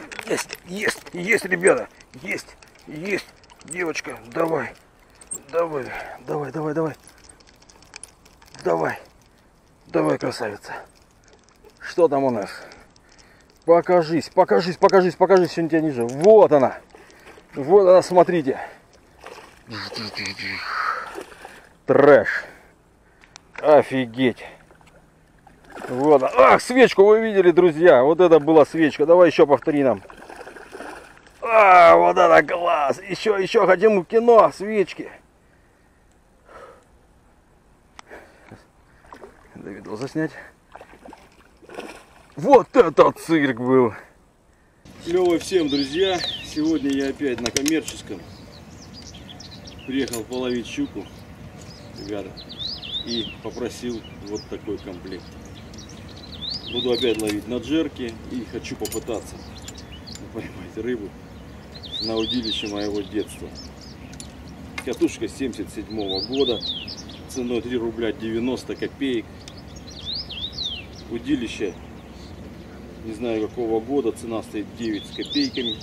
есть, ребята, есть, девочка, давай, красавица. Что там у нас? Покажись, сегодня тебя ниже. Вот она, смотрите. Трэш. Офигеть. Вот. Ах, свечку вы видели, друзья. Вот это была свечка. Давай еще повтори нам. А, вот это класс. Еще хотим в кино свечки. Видео заснять. Вот это цирк был. Клево всем, друзья. Сегодня я опять на коммерческом. Приехал половить щуку, ребята, и попросил вот такой комплект. Буду опять ловить на джерки и хочу попытаться поймать рыбу на удилище моего детства. Катушка 77-го года, ценой 3 рубля 90 копеек. Удилище не знаю какого года, цена стоит 9 с копейками.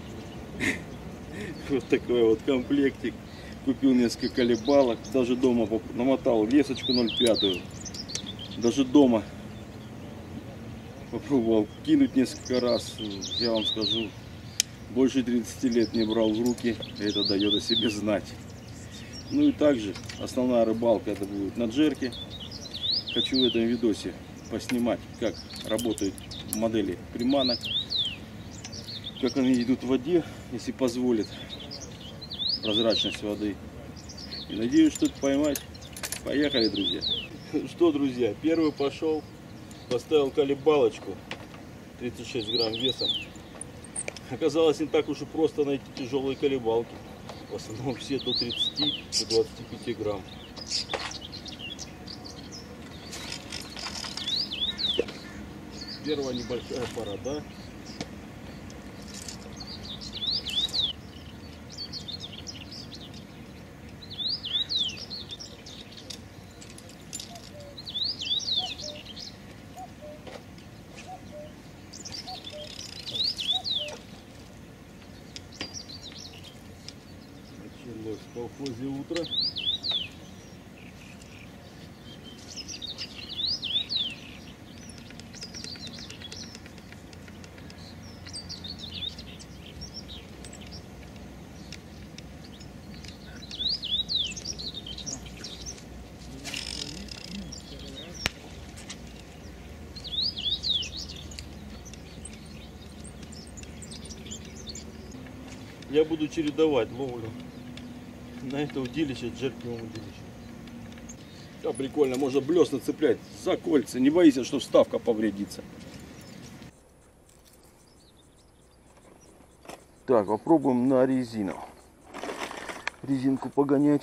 Вот такой вот комплектик. Купил несколько колебалок, даже дома намотал лесочку 0,5. Даже дома попробовал кинуть несколько раз. Я вам скажу, больше 30 лет не брал в руки, это дает о себе знать. Ну и также основная рыбалка это будет на джерке. Хочу в этом видосе поснимать, как работают модели приманок, как они идут в воде, если позволит прозрачность воды. И надеюсь что-то поймать. Поехали, друзья. Что, друзья, первый пошел. Поставил колебалочку 36 грамм весом. Оказалось, не так уж и просто найти тяжелые колебалки. В основном все до 30, до 25 грамм. Первая небольшая порода. Началось в колхозе утро. Я буду чередовать ловлю на это удилище, джерковым удилище. Да, прикольно, можно блесна цеплять за кольца, не боись, что вставка повредится. Так, попробуем на резину. Резинку погонять.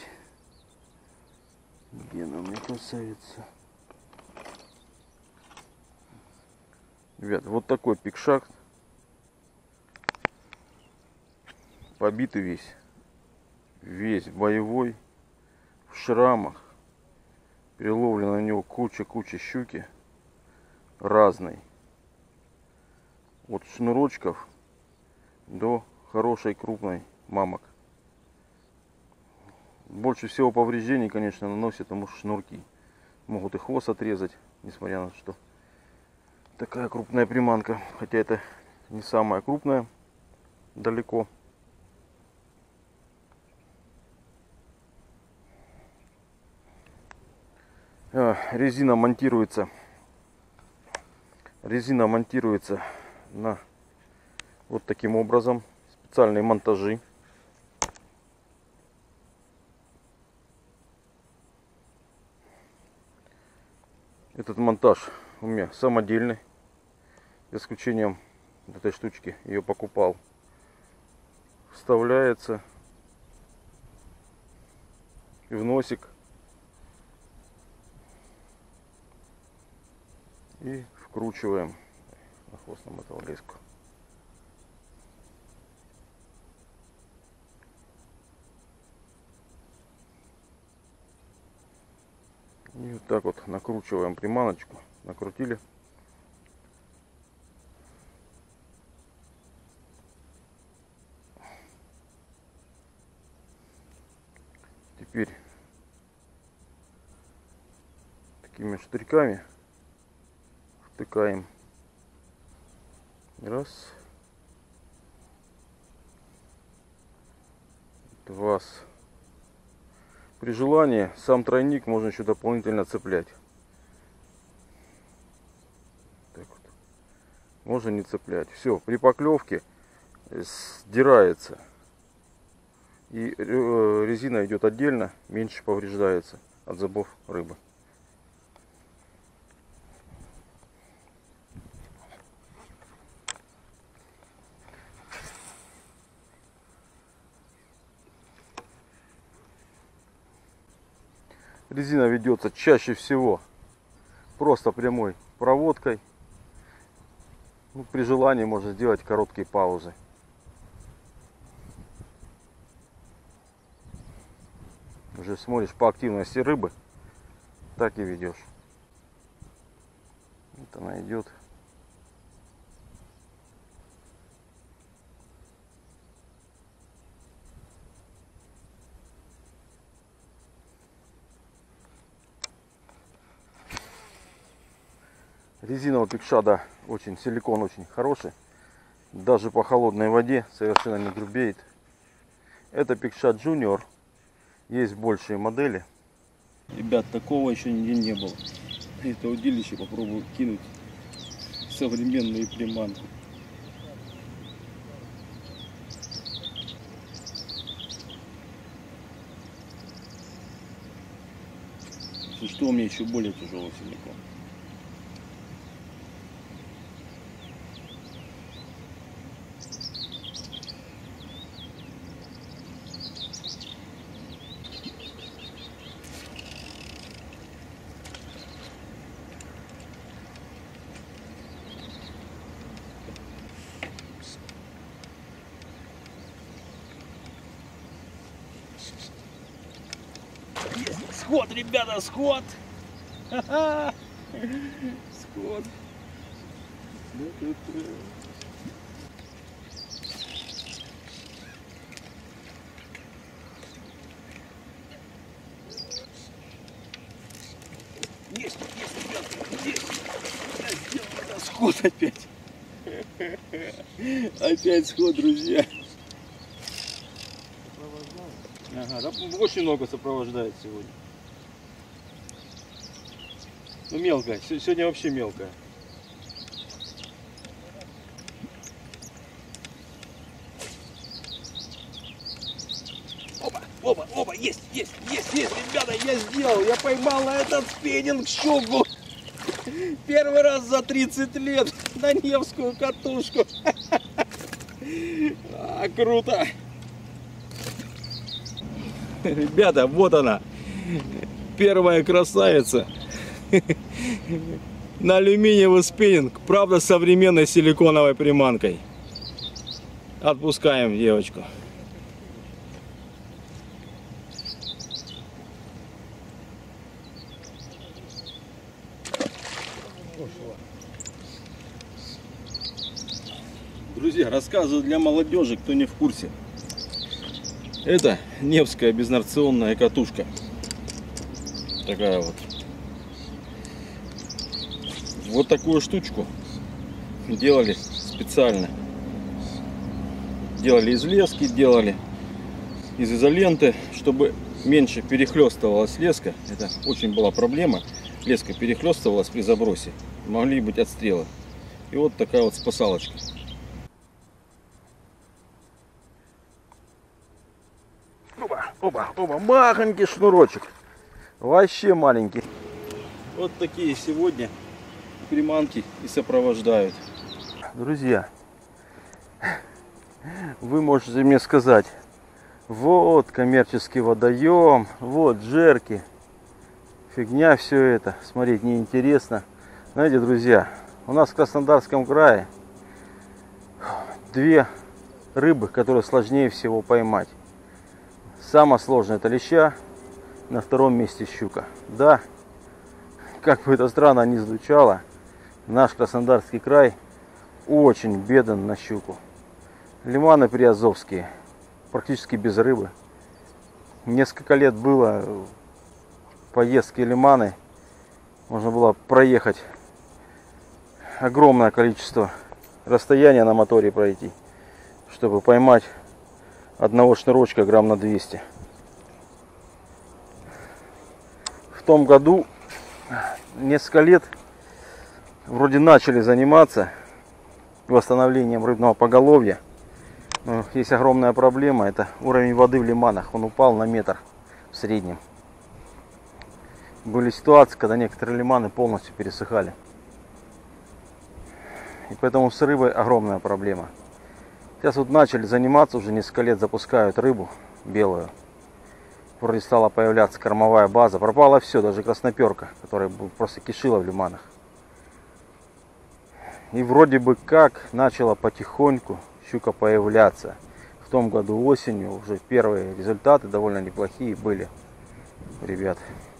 Где она мне красавица? Ребят, вот такой пикшак. Побитый весь боевой, в шрамах. Переловлено на него куча щуки разной. От шнурочков до хорошей крупной мамок. Больше всего повреждений, конечно, наносят ему шнурки. Могут и хвост отрезать, несмотря на что такая крупная приманка. Хотя это не самая крупная, далеко. Резина монтируется на вот таким образом. Специальные монтажи. Этот монтаж у меня самодельный. За исключением этой штучки, ее покупал. Вставляется и в носик. И вкручиваем на хвост намотал леску. И вот так вот накручиваем приманочку. Накрутили. теперь такими штырьками втыкаем. Раз. Два. При желании сам тройник можно еще дополнительно цеплять. Так вот. Можно не цеплять. Все, при поклевке сдирается. И резина идет отдельно, меньше повреждается от зубов рыбы. Резина ведется чаще всего просто прямой проводкой. Ну, при желании можно сделать короткие паузы. Уже смотришь по активности рыбы, так и ведешь. Вот она идет. Резина у Пикшада очень, силикон очень хороший. Даже по холодной воде совершенно не грубеет. Это Пикшад Junior. Есть большие модели. Ребят, такого еще нигде не было. Это удилище попробую кинуть современные приманки. Что у меня еще более тяжелый силикон. Сход, ребята, сход! Сход! Есть, ребята, есть! Сход опять! Опять сход, друзья! Ага, да, очень много сопровождает сегодня. Ну, мелкая. Сегодня вообще мелкая. Оба, есть, ребята, я сделал, я поймал на этот спиннинг щуку. Первый раз за 30 лет на Невскую катушку. Круто. Ребята, вот она, первая красавица. На алюминиевый спиннинг, правда, с современной силиконовой приманкой. Отпускаем девочку. Друзья, рассказываю для молодежи, кто не в курсе. Это Невская безнарционная катушка. Такая вот. Вот такую штучку делали специально. Делали из лески, делали из изоленты, чтобы меньше перехлестывалась леска. Это очень была проблема. Леска перехлестывалась при забросе. Могли быть отстрелы. И вот такая вот спасалочка. Оба, махонький шнурочек. Вообще маленький. Вот такие сегодня приманки и сопровождают. Друзья, вы можете мне сказать, вот коммерческий водоем, вот джерки. Фигня все это, смотреть неинтересно. Знаете, друзья, у нас в Краснодарском крае две рыбы, которые сложнее всего поймать. Самое сложное — это леща, на втором месте щука. Да, как бы это странно ни звучало, наш Краснодарский край очень беден на щуку. Лиманы приазовские практически без рыбы. Несколько лет было поездки лиманы. Можно было проехать огромное количество расстояния на моторе пройти, чтобы поймать одного шнурочка грамм на 200. В том году несколько лет вроде начали заниматься восстановлением рыбного поголовья. Но есть огромная проблема, это уровень воды в лиманах. Он упал на метр в среднем. Были ситуации, когда некоторые лиманы полностью пересыхали. И поэтому с рыбой огромная проблема. Сейчас вот начали заниматься, уже несколько лет запускают рыбу белую. Вроде стала появляться кормовая база. Пропало все, даже красноперка, которая просто кишила в лиманах. И вроде бы как начала потихоньку щука появляться. В том году осенью уже первые результаты довольно неплохие были, ребят.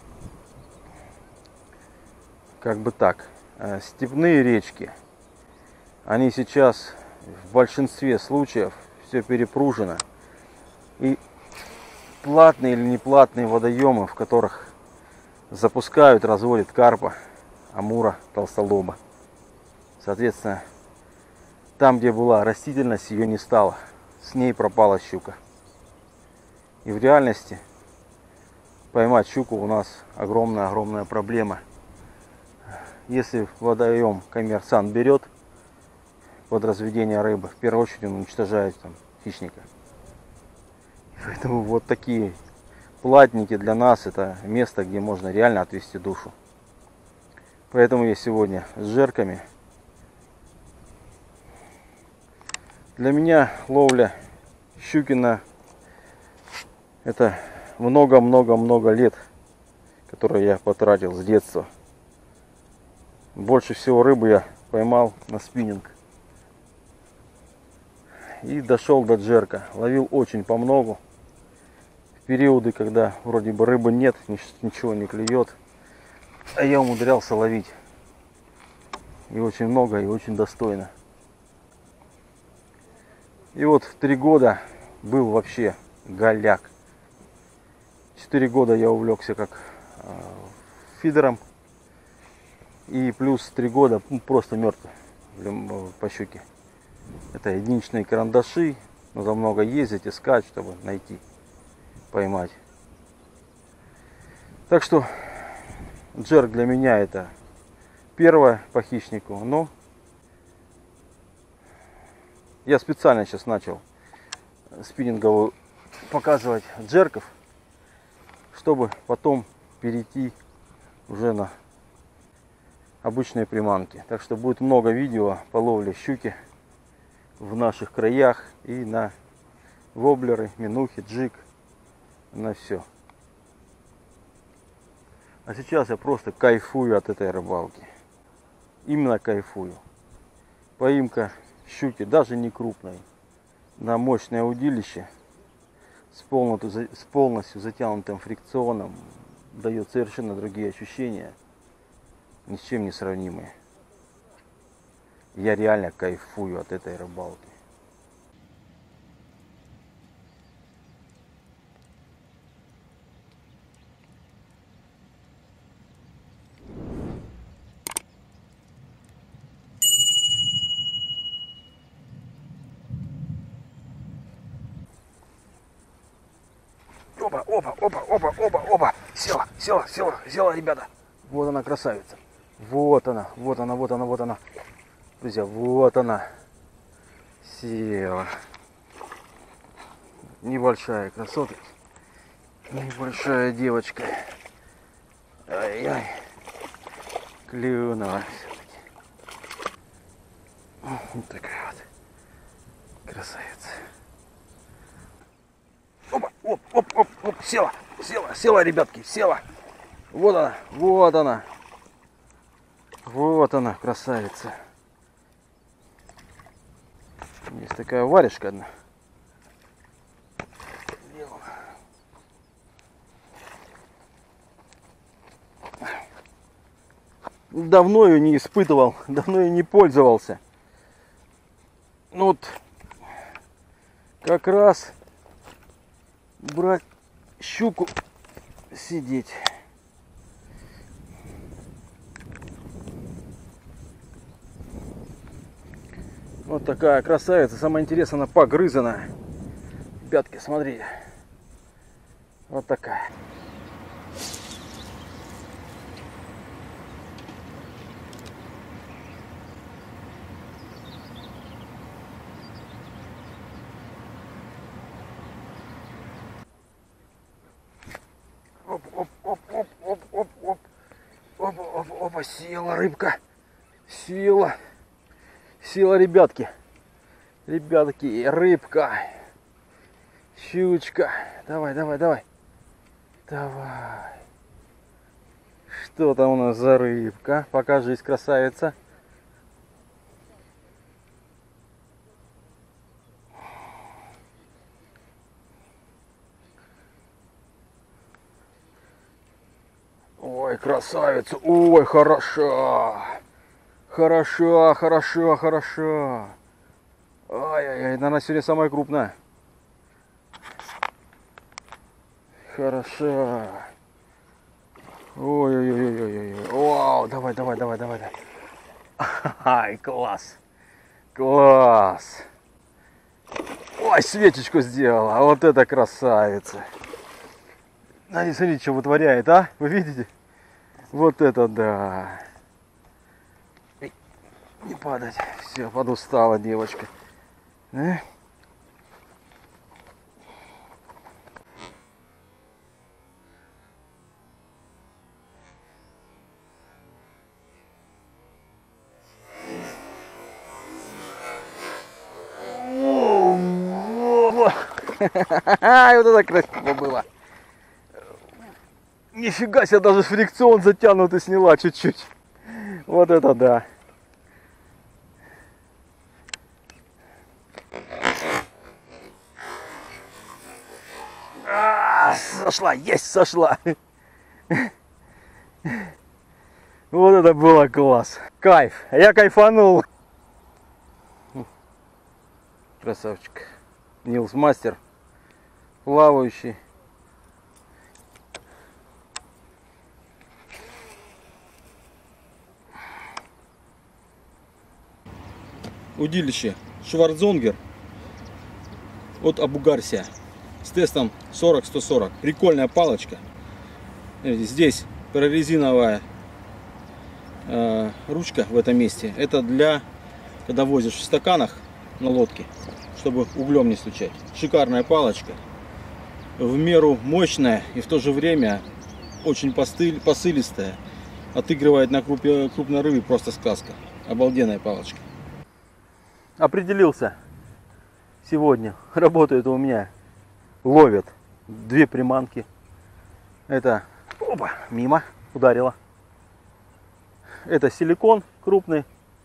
Как бы так. Степные речки, они сейчас в большинстве случаев все перепружено. И платные или неплатные водоемы, в которых запускают, разводят карпа, амура, толстолоба. Соответственно, там, где была растительность, ее не стало. С ней пропала щука. И в реальности поймать щуку у нас огромная проблема. Если водоем коммерсант берет под разведение рыбы, в первую очередь он уничтожает там хищника. Поэтому вот такие платники для нас это место, где можно реально отвести душу. Поэтому я сегодня с жерками. Для меня ловля щукина это много лет, которые я потратил с детства. Больше всего рыбы я поймал на спиннинг. И дошел до джерка. Ловил очень помногу. В периоды, когда вроде бы рыбы нет, ничего не клюет. А я умудрялся ловить. И очень много, и очень достойно. И вот 3 года был вообще голяк. 4 года я увлекся как фидером. И плюс 3 года просто мертв по щуке. Это единичные карандаши. Нужно много ездить, искать, чтобы найти, поймать. Так что джерк для меня это первое по хищнику. Но я специально сейчас начал спиннинговую показывать джерков, чтобы потом перейти уже на обычные приманки. Так что будет много видео по ловле щуки в наших краях и на воблеры, минухи, джиг, на все. А сейчас я просто кайфую от этой рыбалки. Именно кайфую. Поимка щуки, даже не крупной, на мощное удилище с полностью затянутым фрикционом дает совершенно другие ощущения, ни с чем не сравнимые. Я реально кайфую от этой рыбалки. Опа. Села, ребята. Вот она, красавица. Вот она. Друзья, вот она. Села. Небольшая красотка. Небольшая девочка. Ай-яй. Клюнула все-таки. Вот такая вот красавица. Оп, села, ребятки, села. Вот она, красавица. Есть такая варежка одна. Давно ее не испытывал, давно ее не пользовался. Ну вот, как раз брать щуку сидеть. Вот такая красавица. Самое интересное, она погрызана. Пятки, смотри. Вот такая. Оп, оп, оп, оп, оп, оп, оп. Опа, опа, опа, села рыбка. Села. Села, ребятки. Ребятки, рыбка. Щучка. Давай, давай, давай. Давай. Что там у нас за рыбка? Покажись, красавица. Ой, красавица. Ой, хороша. Хороша, хороша, хороша. Ай-яй-яй, наверное, сегодня самая крупная. Хороша. Ой-ой-ой-ой-ой. Вау, давай, давай, давай, давай, давай. Ай, класс. Класс. Ой, свечечку сделала. А вот это красавица. Смотрите, что вытворяет, а? Вы видите? Вот это да. Не падать. Все, подустала девочка. Вот это красиво было. Нифига себе, даже фрикцион затянутый сняла чуть-чуть. Вот это да. Сошла, есть, сошла. Вот это было класс. Кайф. Я кайфанул. Красавчик. Нилс Мастер. Плавающий. Удилище Шварцзонгер от Абу-Гарсия с тестом 40-140. Прикольная палочка. Здесь прорезиновая ручка в этом месте. Это для, когда возишь в стаканах на лодке, чтобы углем не стучать. Шикарная палочка. В меру мощная и в то же время очень посылистая. Отыгрывает на крупной рыбе просто сказка. Обалденная палочка. Определился сегодня. Работает у меня. Ловят две приманки. Это опа, мимо ударила. Это силикон крупный.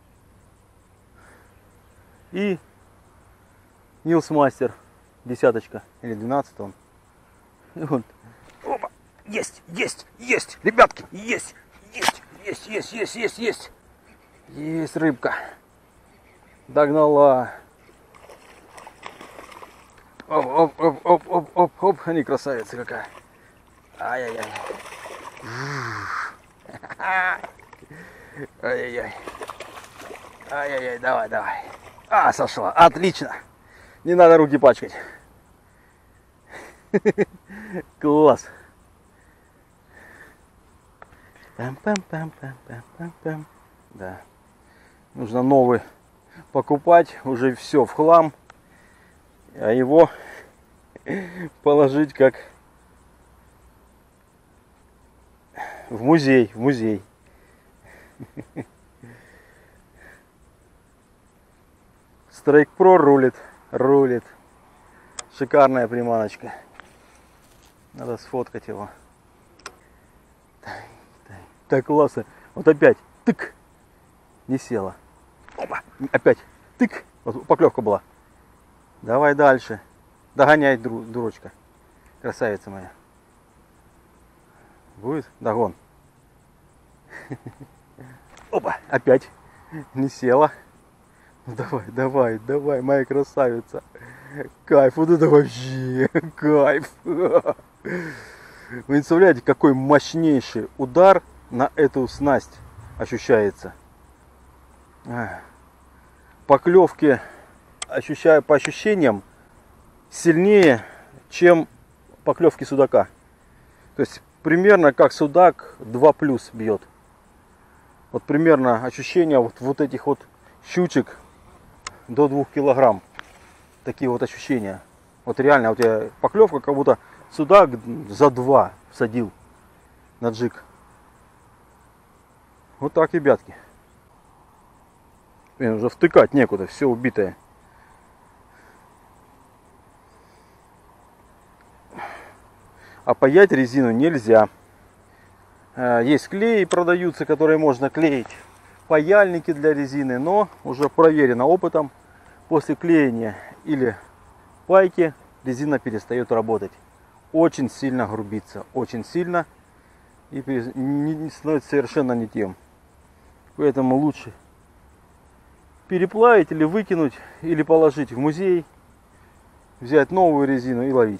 И Нилс Мастер. Десяточка. Или 12 он. И вот. Опа. Есть, есть, есть. Ребятки, есть. Есть, есть, есть, есть, есть, есть. Есть рыбка. Догнала. Оп, оп, оп, оп, оп, оп, оп. Они красавица какая. Ай-яй-яй. Ай-яй-яй. Ай-яй-яй, давай, давай. А, сошла. Отлично. Не надо руки пачкать. Класс. Пам-пам-пам-пам-пам-пам. Да. Нужно новый покупать. Уже все в хлам. А его положить как в музей. В музей. Strike Pro рулит. Рулит. Шикарная приманочка. Надо сфоткать его. Так классно. Вот опять. Тык. Не села. Опа. Опять. Тык. Вот поклевка была. Давай дальше. Догоняй, дурочка. Красавица моя. Будет? Догон. Опа. Опять. Не села. Давай, давай, давай, моя красавица. Кайф. Вот это вообще. Кайф. Вы не представляете, какой мощнейший удар на эту снасть ощущается. Поклевки, ощущаю по ощущениям, сильнее, чем поклевки судака. То есть примерно как судак 2+ бьет. Вот примерно ощущения вот этих вот щучек до 2 килограмм. Такие вот ощущения. Вот реально у тебя поклевка, как будто судак за 2 садил на джиг. Вот так, ребятки. Блин, уже втыкать некуда, все убитое. А паять резину нельзя. Есть клеи, продаются, которые можно клеить. Паяльники для резины, но уже проверено опытом. После клеения или пайки резина перестает работать. Очень сильно грубится, очень сильно. И становится совершенно не тем. Поэтому лучше переплавить или выкинуть, или положить в музей, взять новую резину и ловить.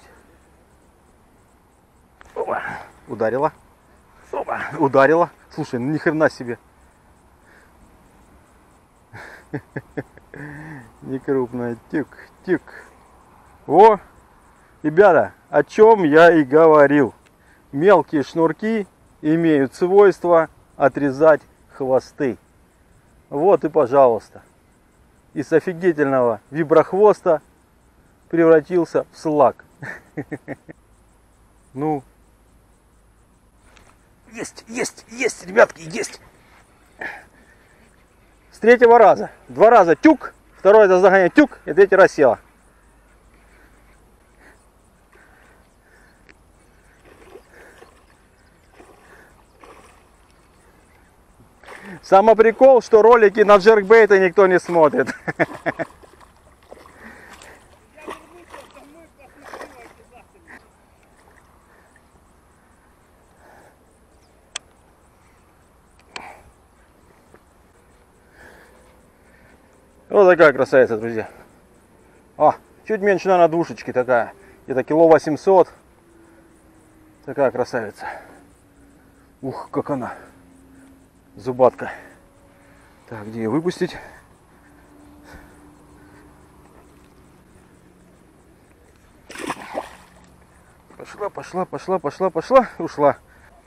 Опа, ударила. Опа, ударила. Слушай, ну ни хрена себе. Не крупная. Тик. О, ребята, о чем я и говорил. Мелкие шнурки имеют свойство отрезать хвосты. Вот и пожалуйста. Из офигительного виброхвоста превратился в слаг. Ну. Есть, ребятки, есть. С 3-го раза. 2 раза тюк, 2-й это загоняет тюк, и 3-й раз села. Самый прикол, что ролики на джеркбейты никто не смотрит. Вот такая красавица, друзья. Чуть меньше, наверное, двушечки такая. Где-то 800 кг. Такая красавица. Ух, как она. Зубатка. Так, где ее выпустить? Пошла. Ушла.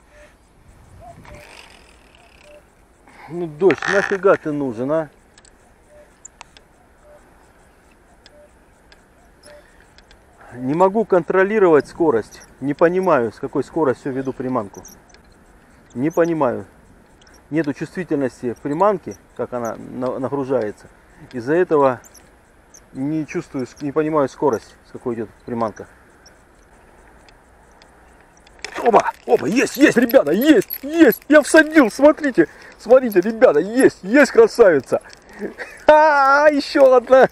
Ну, дождь, нафига ты нужен, а? Не могу контролировать скорость. Не понимаю, с какой скоростью веду приманку. Не понимаю. Нету чувствительности приманки, как она нагружается. Из-за этого не чувствую, не понимаю скорость, с какой идет приманка. Опа, есть, ребята, есть. Я всадил, смотрите, ребята, есть красавица. Еще одна.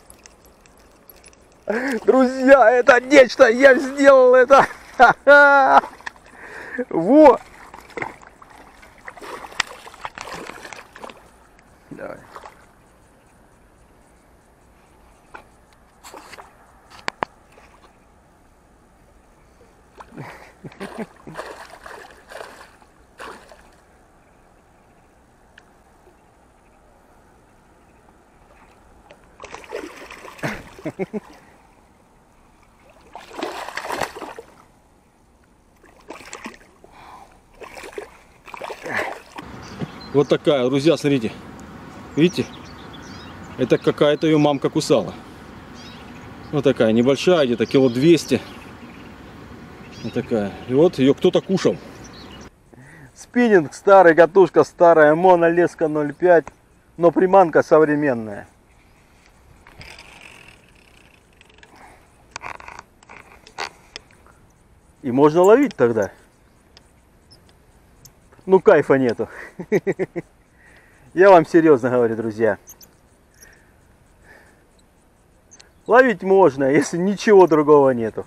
Друзья, это нечто, я сделал это. Вот. Давай. Вот такая, друзья, смотрите. Видите? Это какая-то ее мамка кусала. Вот такая небольшая, где-то 200 кг. Вот такая. И вот ее кто-то кушал. Спиннинг, старая катушка, старая, монолеска 0,5, но приманка современная. И можно ловить тогда. Ну, кайфа нету. Я вам серьезно говорю, друзья. Ловить можно, если ничего другого нету.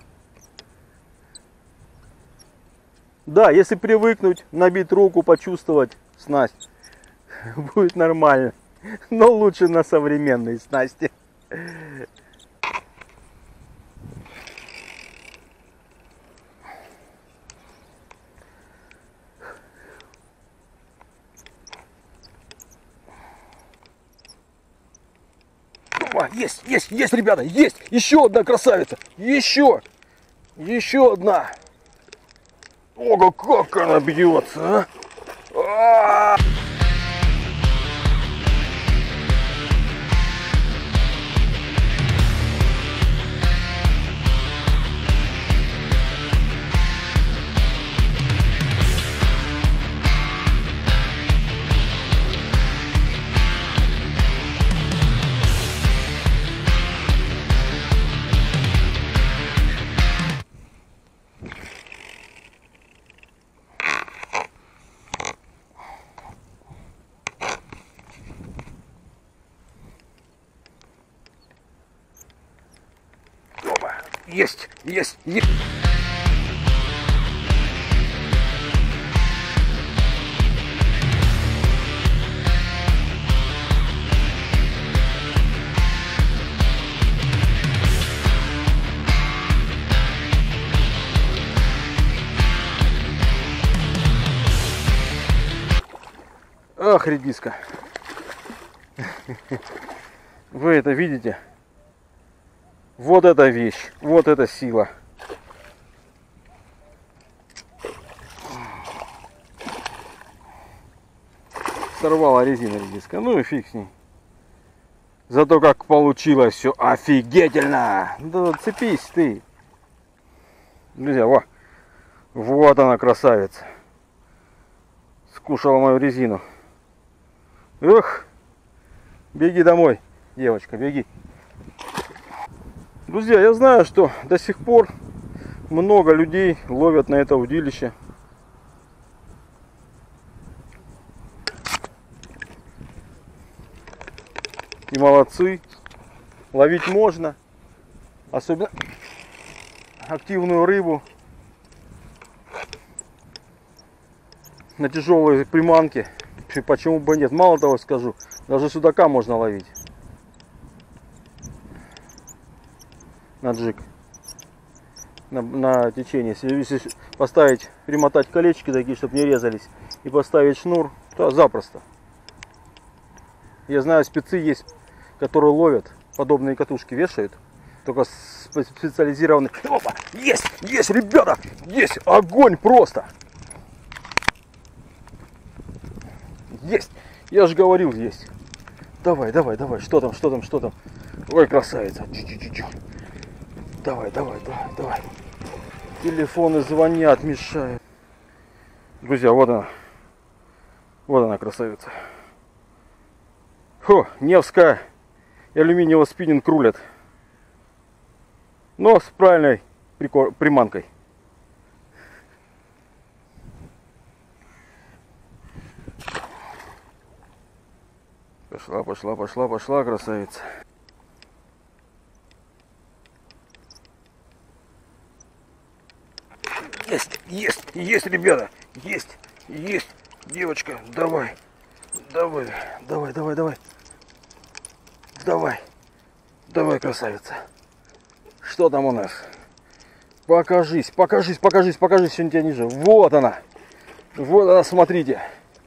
Да, если привыкнуть, набить руку, почувствовать снасть, будет нормально. Но лучше на современной снасти. Опа, есть, ребята, есть. Еще одна красавица. Еще одна. Ого, как она бьется, а! Есть. Ах, редиска. Вы это видите? Вот эта вещь, вот эта сила. Сорвала резину редиска. Ну и фиг с ней. Зато как получилось все офигительно. Да цепись ты. Друзья, вот она красавица. Скушала мою резину. Эх, беги домой, девочка, беги. Друзья, я знаю, что до сих пор много людей ловят на это удилище. И молодцы. Ловить можно. Особенно активную рыбу. На тяжелые приманки. Почему бы нет? Мало того скажу, даже судака можно ловить. На джиг, на течение. Если поставить, примотать колечки такие, чтобы не резались, и поставить шнур, то запросто. Я знаю, спецы есть, которые ловят, подобные катушки вешают, только специализированные. Опа, есть, ребята, есть, огонь просто. Есть, я же говорил, есть. Давай, что там. Ой, красавица. Давай. Телефоны звонят, мешают. Друзья, вот она красавица. Невская алюминиевый спиннинг рулет. Но с правильной приманкой. Пошла, красавица. Есть, ребята, есть, девочка, давай, красавица. Что там у нас? Покажись, сегодня тебя ниже. Вот она, смотрите.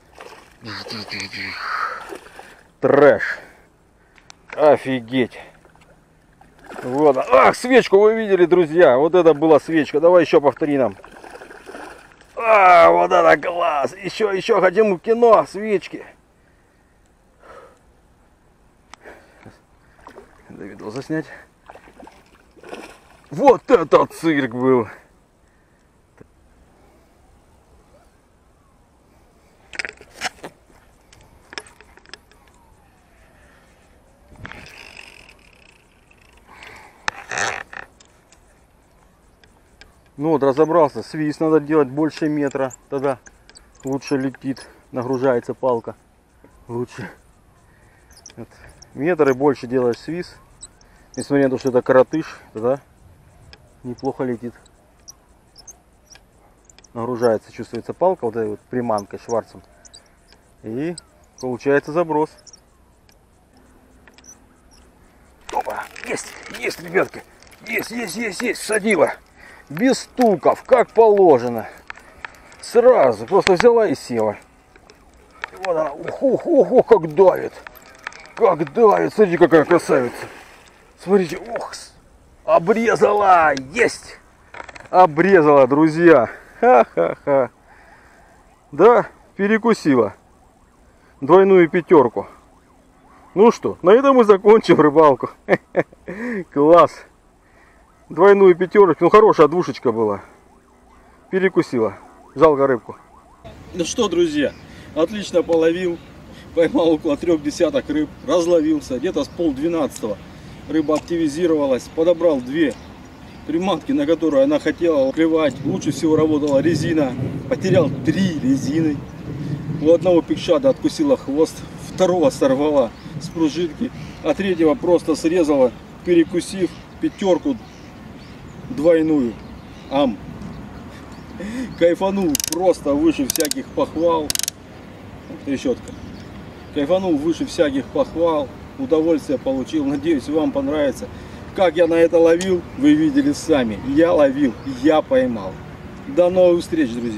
Трэш. Офигеть. Вот. Ах, свечку вы видели, друзья. Вот это была свечка. Давай еще повтори нам. Вот это класс. Еще хотим в кино. Свечки. Надо видео заснять. Вот это цирк был. Ну вот, разобрался. Свист надо делать больше метра. Тогда лучше летит. Нагружается палка. Лучше. Вот. Метр и больше делаешь свист. Несмотря на то, что это коротыш, тогда неплохо летит. Нагружается, чувствуется палка вот этой вот приманкой, шварцем. И получается заброс. Опа! Есть, ребятки! Есть! Садила! Без стуков, как положено. Сразу, просто взяла и села. Вот она, как давит. Смотрите, какая красавица. Смотрите, ох, обрезала, есть! Обрезала, друзья. Ха-ха-ха. Да, перекусила. Двойную пятерку. Ну что, на этом мы закончим рыбалку. Класс. Двойную пятерку. Ну, хорошая двушечка была. Перекусила. Жалко рыбку. Ну что, друзья, отлично половил. Поймал около 3 десяток рыб. Разловился. Где-то с 11:30 рыба активизировалась. Подобрал 2 приманки, на которые она хотела клевать. Лучше всего работала резина. Потерял 3 резины. У одного пикшада откусила хвост. Второго сорвала с пружинки. А третьего просто срезала, перекусив пятерку двойную. Ам. Кайфанул просто выше всяких похвал. Трещотка. Кайфанул выше всяких похвал. Удовольствие получил. Надеюсь, вам понравится. Как я на это ловил, вы видели сами. Я ловил, я поймал. До новых встреч, друзья.